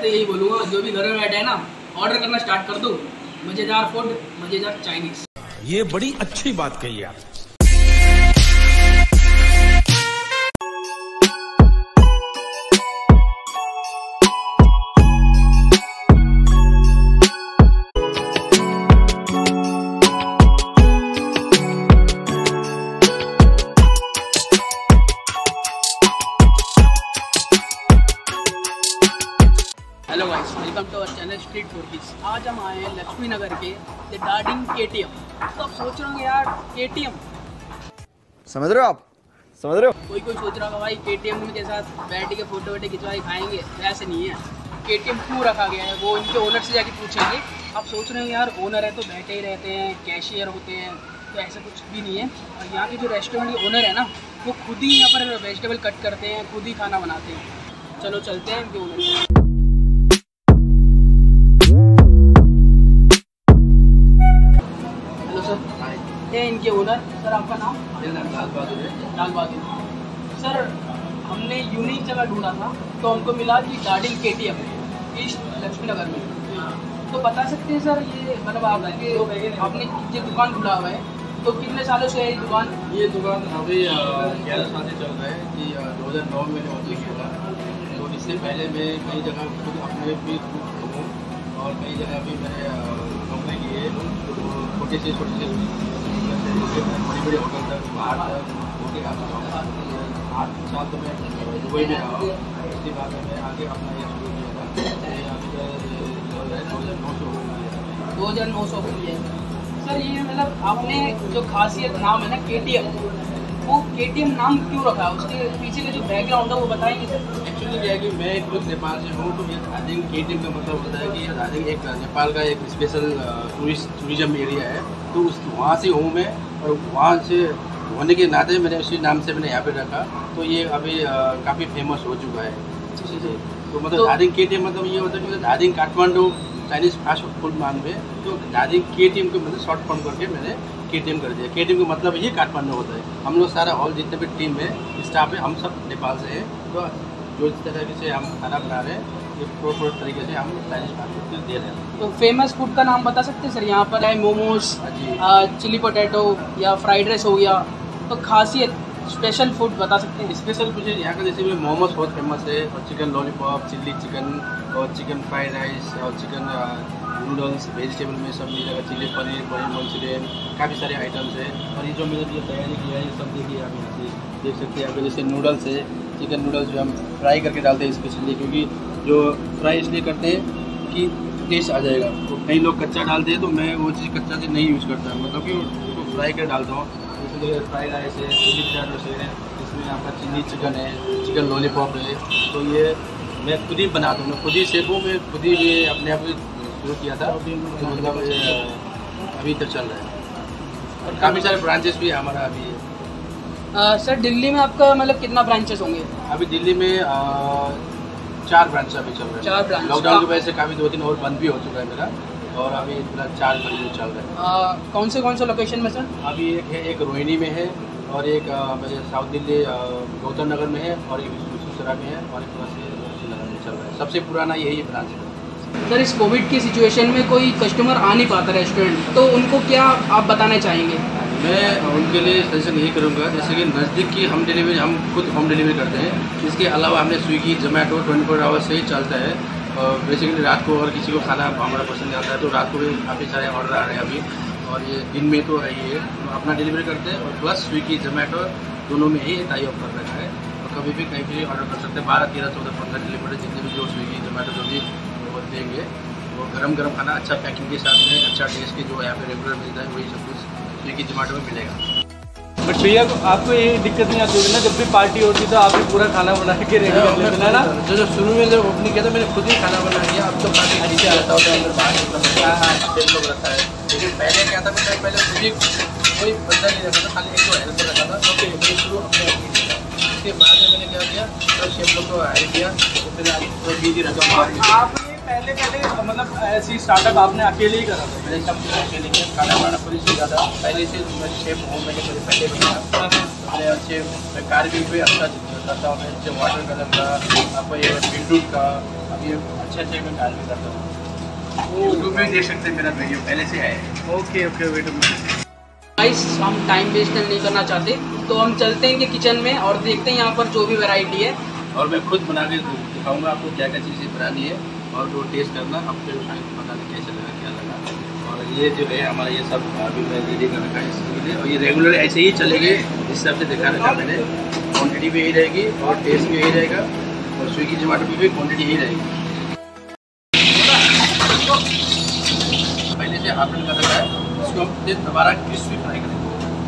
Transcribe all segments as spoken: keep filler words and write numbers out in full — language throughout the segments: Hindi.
तो यही बोलूँगा, जो भी घर में बैठे हैं ना, ऑर्डर करना स्टार्ट कर दो। मज़ेदार फूड, मज़ेदार चाइनीज़। ये बड़ी अच्छी बात कही आप। Hello guys, welcome to our channel street foodies. आज हम आए हैं लक्ष्मी नगर के द डार्डिंग केटीएम। तो आप सोच रहे होंगे यार केटीएम, समझ रहे हो आप समझ रहे हो कोई कोई सोच रहा होगा भाई केटीएम के साथ बैठ के फोटो वोटो खिंचवाई खाएंगे। वैसे नहीं है, केटीएम क्यों रखा गया है वो इनके ओनर से जाके पूछेंगे। आप सोच रहे हो यार ओनर है तो बैठे ही रहते हैं, कैशियर होते हैं, तो ऐसा कुछ भी नहीं है। और यहाँ के जो रेस्टोरेंट के ओनर है ना, वो खुद ही यहाँ पर वेजिटेबल कट करते हैं, खुद ही खाना बनाते हैं। चलो चलते हैं इनके ओनर। ये इनके ओनर। सर आपका नाम? लाल बहादुर है। लाल बहादुर सर, हमने यूनिक जगह ढूंढा था तो हमको मिला कि डार्डिंग केटीएम ईस्ट लक्ष्मी नगर में। तो बता सकते हैं सर, ये मतलब आपके आपने ये दुकान खुला हुआ है तो कितने सालों से है ये दुकान? ये दुकान अभी ग्यारह साल से चल रहा है कि दो हज़ार नौ में ओपनिंग किया। तो इससे पहले मैं कई जगह खुद अपने भी खुद हूँ और कई जगह भी मैंने नौकरी की है। तो छोटे से छोटे से बड़ी बड़ी होटल तक बाहर तक होके आठ साल तो मैं दुबई में रहा। उसके बाद में मैं आगे अपना ये शुरू किया था। अभी दो हज़ार नौ सौ दो हज़ार नौ सौ हुई है सर। ये मतलब आपने जो खासियत नाम है ना केटीएम, वो केटीएम नाम क्यों रखा? उसके पीछे का जो बैकग्राउंड है वो बताएंगे सर? एक्चुअली क्या है कि मैं खुद नेपाल से हूँ, तो ये दार्जिलिंग केटीएम का मतलब होता है कि ये दार्जिलिंग एक नेपाल का एक स्पेशल टूरिस्ट टूरिज्म एरिया है। तो उस वहाँ से हूँ मैं, और वहाँ से होने के नाते मैंने उसी नाम से मैंने यहाँ पे रखा। तो ये अभी काफ़ी फेमस हो चुका है। तो मतलब तो, दार्जिलिंग केटीएम मतलब ये होता है कि Darjeeling Kathmandu Chinese fast food मान में, तो दार्जिलिंग केटीएम को मतलब शॉर्ट फॉर्म करके मैंने केटीएम कर दिया। केटीएम का मतलब ये काठमांडू होता है। हम लोग सारा ऑल जितने भी टीम में स्टाफ है, हम सब नेपाल से हैं। तो जो इस तरीके से हम खाना बना रहे हैं, ये प्रॉपर तरीके से हम चाइनीज़ फास्ट फूड दे रहे हैं। तो फेमस फूड का नाम बता सकते हैं सर? यहाँ पर है मोमोज, चिली पोटैटो या फ्राइड राइस हो गया। तो खासियत स्पेशल फूड बता सकते हैं? स्पेशल मुझे यहाँ का जैसे मोमोज बहुत फेमस है, और चिकन लॉलीपॉप, चिल्ली चिकन और चिकन फ्राइड राइस और चिकन नूडल्स, वेजिटेबल में सब मिलेगा, चिली पनीर, पनीर मंचूरियन, काफ़ी सारे आइटम्स हैं। और ये जो मैंने जो तैयारी किया है ये सब देखिए आप यहाँ से देख सकते हैं। जैसे नूडल्स है, चिकन नूडल्स जो हम फ्राई करके डालते हैं स्पेशली, क्योंकि जो फ्राई इसलिए करते हैं कि टेस्ट आ जाएगा। तो कई लोग कच्चा डालते हैं, तो मैं वो चीज़ कच्चा चीज़ नहीं यूज़ करता, मतलब कि उसको फ्राई कर डालता हूँ। जैसे फ्राइड राइस है, चिली पोटैटो है, इसमें आपका चिली चिकन है, चिकन लॉलीपॉप है। तो ये मैं खुद ही बनाता हूँ, मैं खुद ही शेफ हूँ, मैं खुद ही ये अपने आप शुरू किया था। तो मतलब अभी तक चल रहा है, और काफ़ी सारे ब्रांचेस भी है हमारा अभी। आ, सर दिल्ली में आपका मतलब कितना ब्रांचेस होंगे? अभी दिल्ली में आ, चार ब्रांच अभी चल रहे हैं। चार ब्रांच। लॉकडाउन की वजह से काफ़ी दो तीन और बंद भी हो चुका है मेरा, और अभी पूरा चार ब्रांच चल रहे हैं। आ, कौन से कौन से लोकेशन में सर? अभी एक है, एक रोहिणी में है, और एक मेरे साउथ दिल्ली गौतम नगर में है, और एक बेगूसराय में है, और एक थोड़ा से नगर में चल रहा है। सबसे पुराना यही ब्रांच है। सर इस कोविड की सिचुएशन में कोई कस्टमर आ नहीं पाता रेस्टोरेंट, तो उनको क्या आप बताना चाहेंगे? मैं उनके लिए सजेशन यही करूँगा, जैसे कि नज़दीक की हम डिलीवरी, हम खुद होम डिलीवरी करते हैं। इसके अलावा हमने Swiggy, Zomato twenty four hours से ही चलता है। और बेसिकली रात को अगर किसी को खाना हमारा पसंद आता है तो रात को भी काफ़ी सारे ऑर्डर आ रहे हैं अभी, और ये दिन में तो है ये तो अपना डिलीवरी करते हैं। और प्लस स्विगी जोमेटो दोनों में ही टाई ऑफ कर रखा है, और कभी भी कहीं भी ऑर्डर कर सकते हैं। बारह तेरह चौदह पंद्रह किलोमीटर जितने भी जो स्विगी जोमेटो जो भी वो देंगे, वो गरम गरम खाना अच्छा पैकिंग के साथ में, अच्छा टेस्ट के जो यहाँ पे रेगुलर मिलता है, वही सब कुछ स्विगी जोमेटो में मिलेगा। बट भैया आपको ये दिक्कत नहीं आती होगी ना, जब भी पार्टी होती तो आपको पूरा खाना बना के रेडी कर लेते हैं ना? जो जो शुरू में जब ओपनिंग किया था मैंने खुद ही खाना बना लिया। अब तो काफ़ी नीचे आता होता है, अंदर बाहर निकलता है, लोग रखा है। लेकिन पहले क्या था, मैंने पहले खुद ही कोई बंदा नहीं रखा था, खाली एक दो हेल्पर रखा था। तो फिर शुरू अपने आप ही किया। उसके बाद में मैंने क्या किया, तो शेफ लोग को हायर किया, तो फिर आप बिजी रखा। पहले पहले मतलब ऐसी स्टार्टअप आपने अकेले ही करा था? मैंने सब कुछ अकेले किया, खाना बनाना पूरी सीखा था पहले से। मैं शेफ हूँ, मैंने मेरे पहले बनाया। मैंने अच्छे मैं कारगिल पे अच्छा करता हूँ, मैं अच्छे वाटर कलर का, आपको ये बीटरूट का, अब ये अच्छे अच्छे मैं कारगिल करता हूँ। यूट्यूब में देख सकते हैं मेरा वीडियो पहले से है। ओके ओके वेट गाइस हम टाइम वेस्ट नहीं करना चाहते, तो हम चलते हैं कि किचन में और देखते हैं यहाँ पर जो भी वैरायटी है। और मैं खुद बना के दिखाऊंगा आपको क्या क्या चीज़ें बनानी है, और वो टेस्ट करना, आप फिर बताना कैसे लगा क्या लगा। और ये जो है हमारा ये सब अभी मैं रेडी कर रखा है इसके लिए, और ये रेगुलर ऐसे ही चलेंगे इस हिसाब से दिखा रखा मैंने। क्वांटिटी भी यही रहेगी और टेस्ट भी यही रहेगा, और स्विगी जोमेटो की भी क्वांटिटी यही रहेगी। पहले से हाफ कर रखा है, इसको हम दोबारा क्रिस्पी फ्राई करेंगे।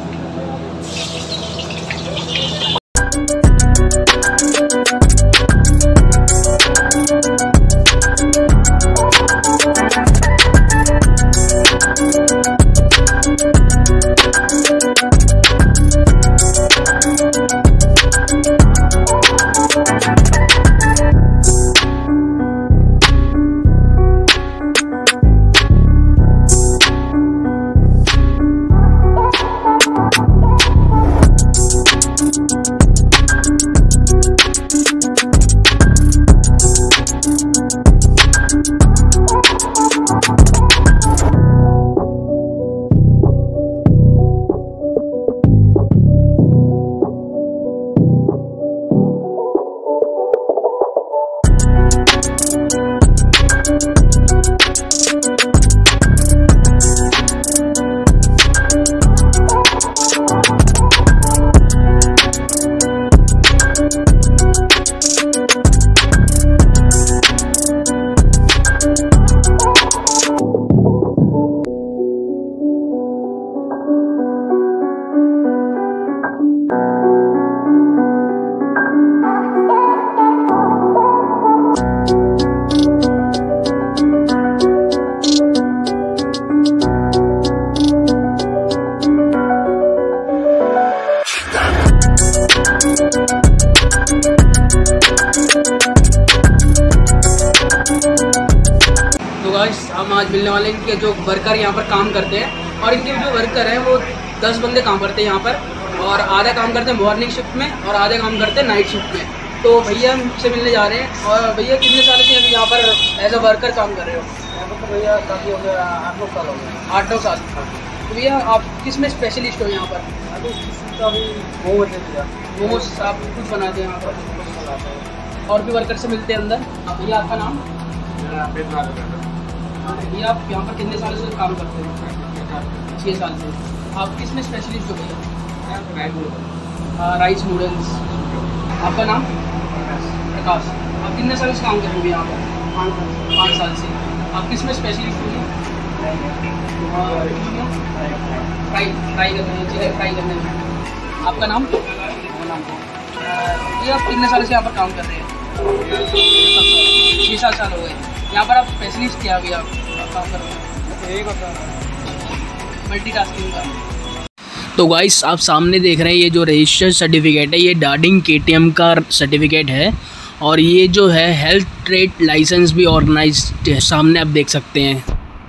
हम आज मिलने वाले इनके जो वर्कर यहाँ पर काम करते हैं, और इनके जो वर्कर हैं वो दस बंदे काम करते हैं यहाँ पर, और आधा काम करते हैं मॉर्निंग शिफ्ट में और आधे काम करते हैं नाइट शिफ्ट में। तो भैया हमसे मिलने जा रहे हैं। और भैया कितने साल से अभी यहाँ पर एज अ वर्कर काम कर रहे हो? यहाँ पर तो भैया काफ़ी हो गया, आठ नौ साल हो गया। आठ नौ साल। तो भैया आप किस में स्पेशलिस्ट हो यहाँ पर? अभी इसका भी मोमोज है भैया। मोमोज आप कुछ बनाते हैं यहाँ पर? मोमोज बनाते हैं। और भी वर्कर से मिलते हैं अंदर। भैया आपका नाम? मेरा पेट ना लगा। भैया आप यहाँ पर कितने साल से काम करते हैं? छः साल से। आप किस में स्पेशलिस्ट हो भैया? Rice noodles. आपका नाम? प्रकाश। आप कितने साल से काम कर रहे हो यहाँ पर? पाँच साल पाँच साल से। आप किस में स्पेशलिस्ट हो? फ्राई फ्राई करने में, चिकन फ्राई करने में। आपका नाम? ये आप कितने साल से यहाँ पर काम कर रहे हैं? छः सात साल हो गए। यहाँ पर आप स्पेशलिस्ट क्या अभी आप काम कर रहे हैं? एक होता है मल्टीटास्किंग का। तो गाइस आप सामने देख रहे हैं ये जो रजिस्टर्ड सर्टिफिकेट है, ये डार्डिंग केटीएम का सर्टिफिकेट है, और ये जो है हेल्थ ट्रेड लाइसेंस भी ऑर्गेनाइज्ड है, सामने आप देख सकते हैं।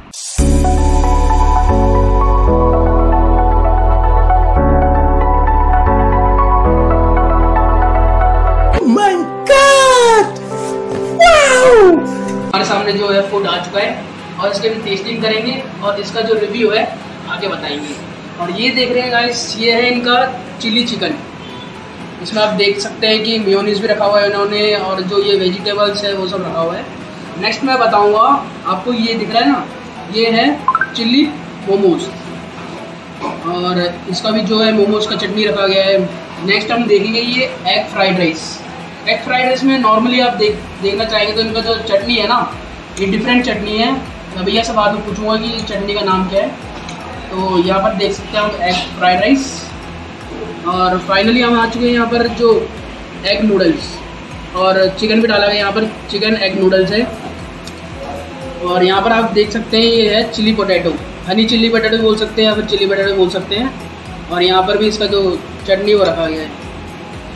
हमारे सामने जो है फूड आ चुका है, और इसके भी टेस्टिंग करेंगे और इसका जो रिव्यू है आगे बताएंगे। और ये देख रहे हैं गाइस, ये है इनका चिली चिकन। इसमें आप देख सकते हैं कि मेयोनीज भी रखा हुआ है इन्होंने, और जो ये वेजिटेबल्स है वो सब रखा हुआ है। नेक्स्ट मैं बताऊंगा आपको, ये दिख रहा है ना, ये है चिल्ली मोमोज, और इसका भी जो है मोमोज का चटनी रखा गया है। नेक्स्ट हम देखेंगे ये egg fried rice. Egg fried rice में नॉर्मली आप देख देखना चाहेंगे तो इनका जो चटनी है ना, ये डिफरेंट चटनी है। मैं भैया से बाद में पूछूंगा कि चटनी का नाम क्या है। तो यहाँ पर देख सकते हैं हम एग फ्राइड राइस, और फाइनली हम आ चुके हैं यहाँ पर जो एग नूडल्स, और चिकन भी डाला गया यहाँ पर, चिकन एग नूडल्स है। और यहाँ पर आप देख सकते हैं ये है chilli potato, honey chilli potato बोल सकते हैं या फिर चिली पोटैटो बोल सकते हैं। और यहाँ पर भी इसका जो चटनी वो रखा गया है।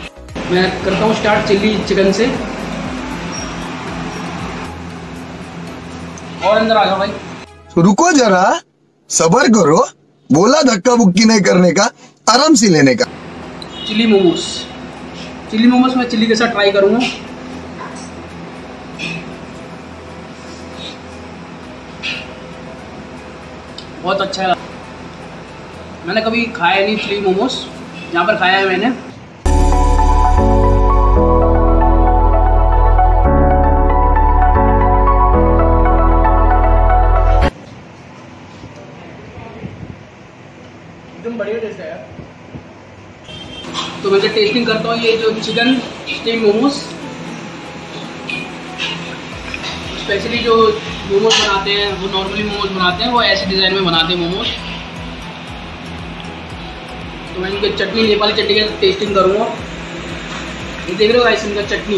मैं करता हूँ स्टार्ट चिल्ली चिकन से। और अंदर आ जाओ भाई। रुको जरा, सबर करो, बोला धक्का बुक्की नहीं करने का, आराम से लेने का। चिली मोमोज, चिली मोमोज मैं चिली के साथ ट्राई करूँगा। बहुत अच्छा है, मैंने कभी खाया नहीं चिली मोमोज, यहाँ पर खाया है मैंने। एकदम बढ़िया टेस्ट है यार। तो मैं टेस्टिंग करता हूँ ये जो चिकन स्टीम मोमोज। स्पेशली जो मोमोज बनाते हैं वो नॉर्मली मोमोज बनाते हैं, वो ऐसे डिज़ाइन में बनाते हैं मोमोज। तो मैं इनकी चटनी, नेपाली चटनी का टेस्टिंग करूँगा। ये देख रहे हो गाइस, इनका चटनी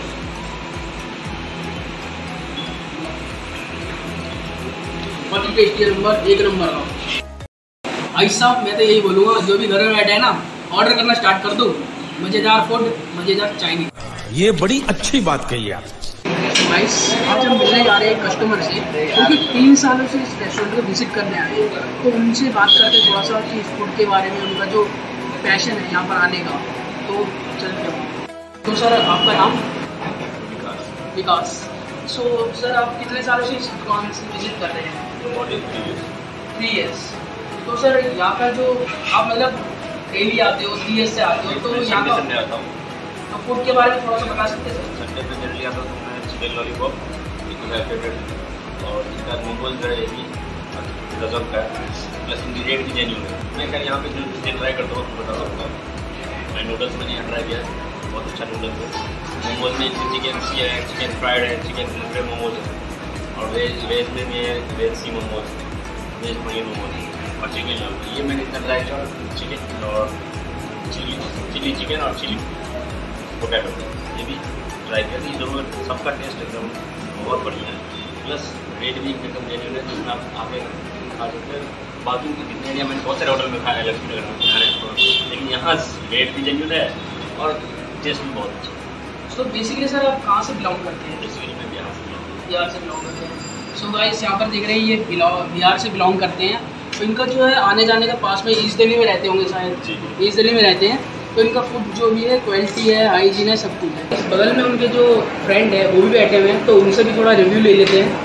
बहुत ही टेस्टी है, नंबर एक नंबर का। भाई साहब मैं तो यही बोलूँगा, जो भी घर में बैठे हैं ना, ऑर्डर करना स्टार्ट कर दो। मज़ेदार फूड, मज़ेदार चाइनीज। ये बड़ी अच्छी बात कही आप। गाइस आज हम मिलने जा रहे हैं कस्टमर से, क्योंकि तीन सालों से इस रेस्टोरेंट को विजिट करने आए हैं। तो उनसे बात करते थोड़ा सा कि इस फूड के बारे में, उनका जो पैशन है यहाँ पर आने का। तो चलते हैं। तो सर आपका नाम? विकास। विकास। सो सर आप कितने सालों से इस दुकान से विजिट कर रहे हैं? Three years. तो सर यहाँ का जो आप मतलब डेली आते हो, थ्री ईयर्स से आते हो, तो यहाँ का तो फूड के बारे में थोड़ा सा बता सकते हैं? संडे पे जनरली आता हूँ मैं चिकन लॉलीपॉप, एक मेरा फेवरेट, और इसका मोमोज जो है ये गजब का है, प्लस इंग्रीडियंट भी जेन्युइन है। मैं खैर यहाँ पे जो चीज़ें ट्राई करता हूँ आपको बता सकता हूँ। मैं नूडल्स मैंने यहाँ ट्राई किया है, बहुत अच्छा नूडल्स है। मोमोज में चिकन सी है, चिकन फ्राइड है, चिकन फ्राइड मोमोज है, और वेज वेज में भी है वेज सी मोमोज, वेज पनीर मोमोज और चिकन लॉलीपॉप। ये मैंने इतना ट्राई किया, चिकन और चिली चिली चिकन और चिली पोटैटो ये भी ट्राई किया। ये ज़रूर सबका टेस्ट एकदम बहुत बढ़िया है, प्लस रेट भी एकदम जेन्युइन है, जिसमें आप आगे खा सकते हैं। बाकी की कितने एरिया मैंने बहुत सारे होटल में खाया, लक्ष्मी नगर में खाने को, लेकिन यहाँ रेट भी जेन्युइन है और टेस्ट भी बहुत अच्छा है। सो बेसिकली सर आप कहाँ से बिलोंग करते हैं? बेसिकली मैं बिहार से बिहार से बिलोंग करते हैं। सो गाइस यहाँ पर देख रहे हैं ये बिहार से बिलोंग करते हैं। तो इनका जो है आने जाने का पास में ईस्ट दिल्ली में रहते होंगे शायद, ईस्ट दिल्ली में रहते हैं। तो इनका फूड जो भी है क्वालिटी है, हाइजीन है, सब कुछ है। इस बगल में उनके जो फ्रेंड है वो भी बैठे हुए हैं, तो उनसे भी थोड़ा रिव्यू ले लेते हैं।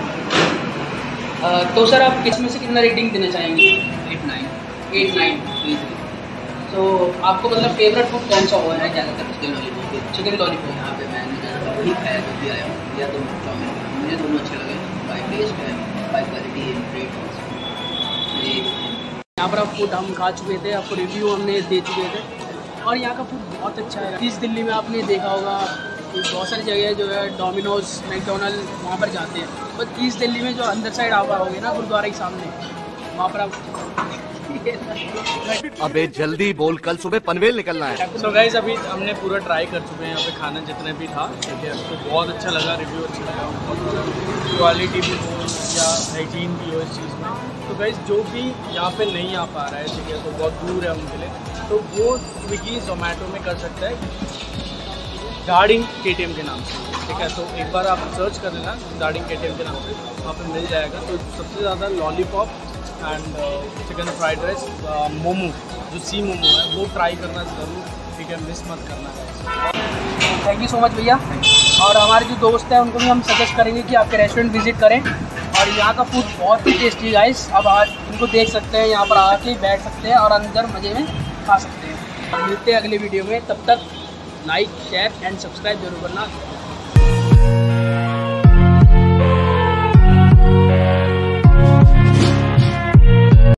आ, तो सर आप किस में से कितना रेटिंग देना चाहेंगे? एट नाइन एट नाइन तो आपको मतलब फेवरेट फूड कौन सा हुआ है? ज़्यादातर चिकन लॉलीपॉप। चिकन लॉलीपॉप यहाँ पे मैंने ज़्यादा वही खाया, जो भी आया हूँ या तो चाउमीन, मुझे दोनों अच्छे लगे। बाई टेस्ट है, बाई क्वालिटी है, रेट यहाँ पर आप फूड हम खा चुके थे, आपको रिव्यू हमने दे चुके थे, और यहाँ का फूड बहुत अच्छा है। ईस्ट दिल्ली में आपने देखा होगा कि बहुत सारी जगह जो है डोमिनोज, मैकडोनल्ड, वहाँ पर जाते हैं। बट ईस्ट दिल्ली में जो अंदर साइड आप आओगे ना, गुरुद्वारा के सामने, वहाँ पर आप अबे जल्दी बोल, कल सुबह पनवेल निकलना है। सो गाइस अभी हमने पूरा ट्राई कर चुके हैं यहाँ पे खाना जितने भी था, ठीक है। तो बहुत अच्छा लगा, रिव्यू अच्छा लगा, बहुत क्वालिटी भी हो या हाइजीन भी हो इस चीज़ में। तो गाइस जो भी यहाँ पे नहीं आ पा रहा है, ठीक है, तो बहुत दूर है उनके लिए, तो वो स्विगी जोमेटो में कर सकता है दार्जिलिंग के टी एम के नाम से, ठीक है। तो एक बार आप सर्च कर लेना दार्जिलिंग के टी एम के नाम से, वहाँ पे मिल जाएगा। तो सबसे ज़्यादा lollipop and chicken fried rice, momo जो सी मोमो है वो ट्राई करना ज़रूर, ठीक है, मिस मत करना है। थैंक यू सो मच भैया। और हमारे जो दोस्त हैं उनको भी हम सजेस्ट करेंगे कि आपके रेस्टोरेंट विजिट करें, और यहाँ का फूड बहुत ही टेस्टी गाइस। अब आज इनको देख सकते हैं, यहाँ पर आके बैठ सकते हैं और अंदर मज़े में खा सकते हैं। मिलते हैं अगले वीडियो में, तब तक लाइक शेयर एंड सब्सक्राइब जरूर करना।